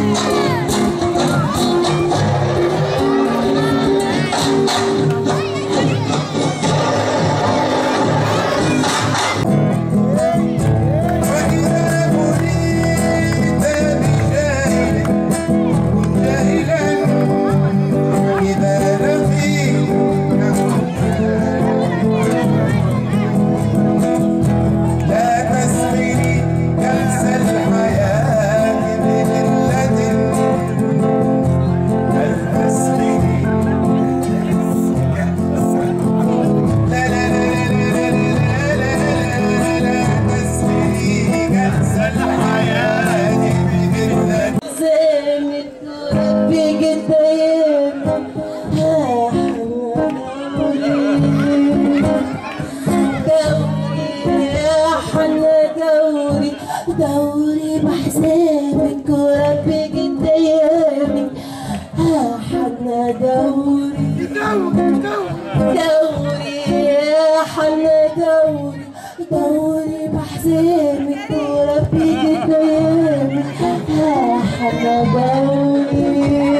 دوري بحسابك وربي قدامي، ها حنا دوري دوري يا حنا دوري دوري بحسابك وربي قدامي، ها حنا دوري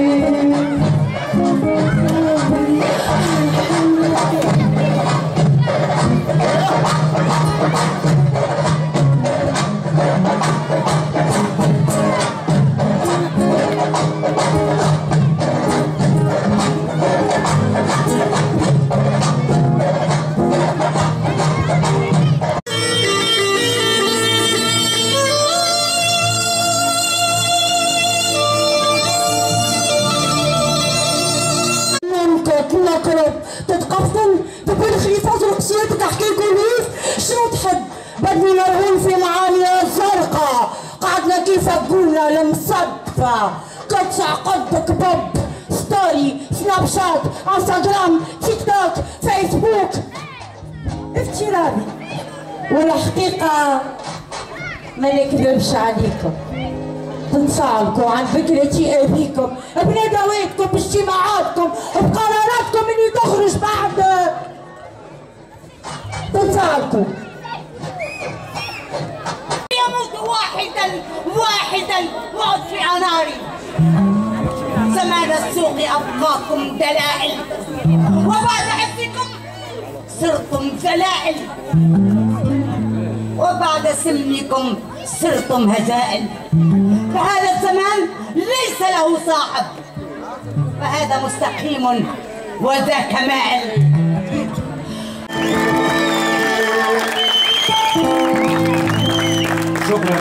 نقرب تتقفل تكون خليفة رقصيتك احكي كواليس شنو تحب بدني مرهون في العالية الزرقاء قعدنا كيف قولنا المصدفة قطع قدك بوب ستوري سناب شات انستغرام تيك توك فيسبوك افتراضي والحقيقة ما نكذبش عليكم تنصالكم عن فكرة أبيكم بندواتكم باجتماعاتكم بقراراتكم اللي تخرج بعد تنصالكم يموت واحدا موت في عناري زمان السوق أبقاكم دلائل وبعد عزكم صرتم ذلائل وبعد سلمكم صرتم هزائل فهذا الزمان ليس له صاحب فهذا مستقيم وذاك مائل. شكرا.